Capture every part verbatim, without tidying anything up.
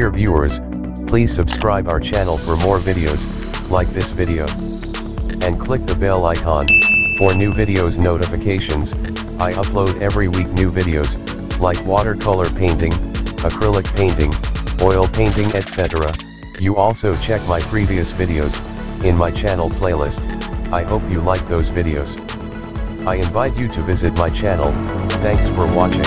Dear viewers, please subscribe our channel for more videos, like this video. And click the bell icon, for new videos notifications. I upload every week new videos, like watercolor painting, acrylic painting, oil painting et cetera. You also check my previous videos, in my channel playlist. I hope you like those videos. I invite you to visit my channel. Thanks for watching.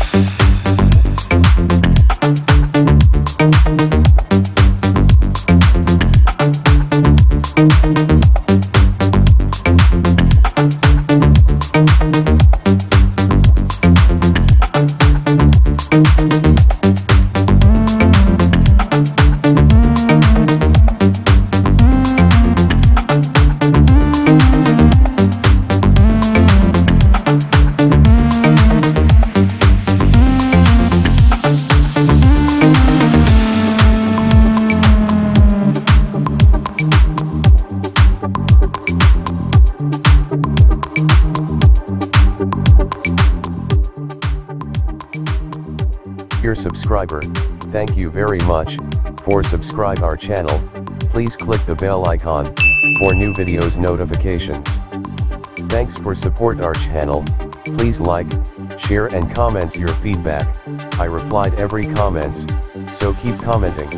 Dear subscriber, thank you very much for subscribe our channel. Please click the bell icon for new videos notifications. Thanks for support our channel. Please like, share and comments your feedback. I replied every comments, so keep commenting.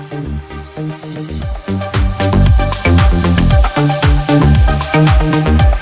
Thank you.